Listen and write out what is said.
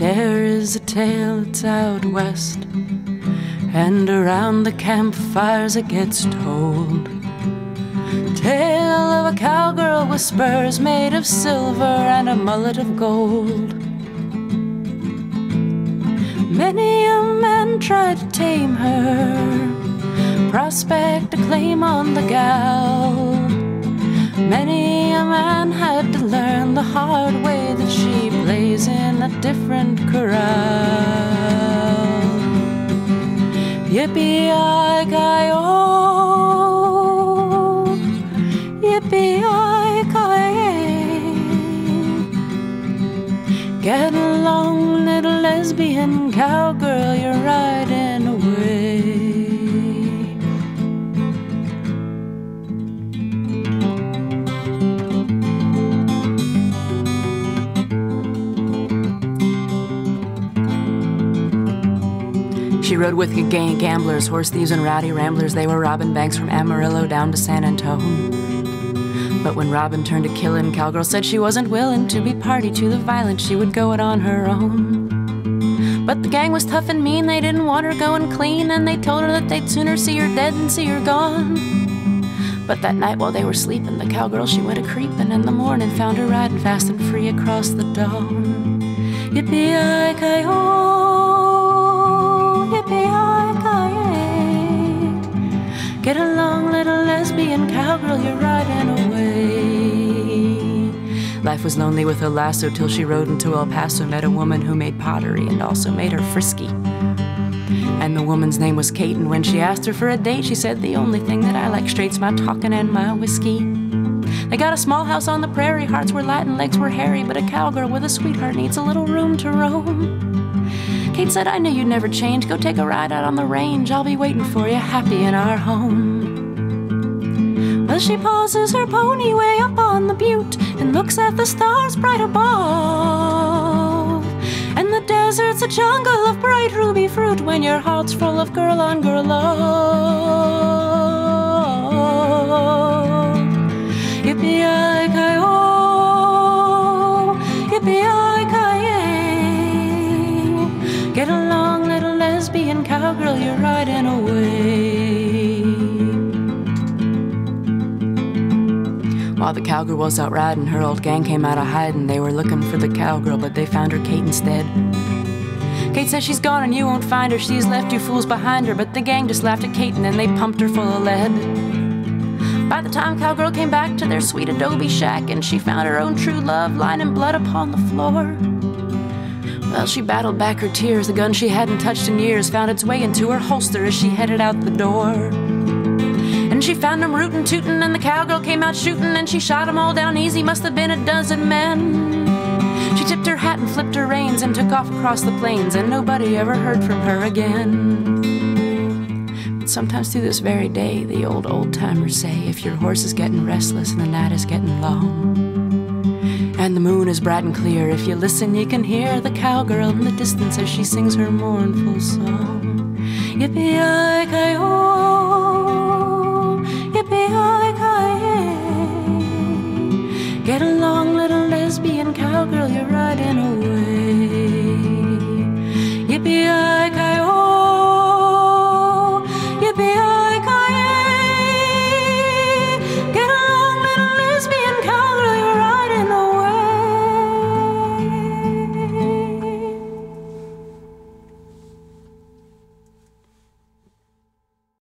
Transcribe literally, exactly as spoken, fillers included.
There is a tale that's out west, and around the campfires it gets told. Tale of a cowgirl with spurs made of silver and a mullet of gold. Many a man tried to tame her, prospect a claim on the gal. Many a man had to learn the hard way that she plays in a different corral. Yippee-yi-ki-yo, yippee-yi-ki-yay. Get along, little lesbian cowgirl, you're riding away. She rode with gang gamblers, horse thieves, and rowdy ramblers. They were robbing banks from Amarillo down to San Antone. But when Robin turned to killin', cowgirl said she wasn't willing to be party to the violence. She would go it on her own. But the gang was tough and mean, they didn't want her going clean, and they told her that they'd sooner see her dead than see her gone. But that night while they were sleeping, the cowgirl, she went a-creepin', and the morning found her riding fast and free across the dawn. Yippee-yi-ki-yo, yippee-yi-ki-yay. Get along, little lesbian cowgirl, you're riding away. Life was lonely with a lasso till she rode into El Paso, met a woman who made pottery and also made her frisky. And the woman's name was Kate, and when she asked her for a date, she said, the only thing that I like straight's my talking and my whiskey. They got a small house on the prairie, hearts were light and legs were hairy, but a cowgirl with a sweetheart needs a little room to roam. Kate said, I knew you'd never change, go take a ride out on the range, I'll be waiting for you happy in our home. Well, she pauses her pony way up on the butte and looks at the stars bright above. And the desert's a jungle of bright ruby fruit when your heart's full of girl-on-girl love. Yippee-yi-ki-yo, yippee-yi-ki-yay. Get along, little lesbian cowgirl, you're riding away. While the cowgirl was out riding, her old gang came out of hiding. They were looking for the cowgirl, but they found her Kate instead. Kate says she's gone and you won't find her, she's left you fools behind her. But the gang just laughed at Kate and then they pumped her full of lead. By the time cowgirl came back to their sweet adobe shack, and she found her own true love lying in blood upon the floor. Well, she battled back her tears, the gun she hadn't touched in years found its way into her holster as she headed out the door. And she found him rootin' tootin', and the cowgirl came out shootin', and she shot 'em all down easy, must have been a dozen men. She tipped her hat and flipped her reins and took off across the plains, and nobody ever heard from her again. But sometimes through this very day, the old old-timers say, if your horse is getting restless and the night is getting long, and the moon is bright and clear, if you listen you can hear the cowgirl in the distance as she sings her mournful song. Yippee-yi-ki-yo, yippee-yi-ki-yay. Get along, little lesbian cowgirl, you're riding away.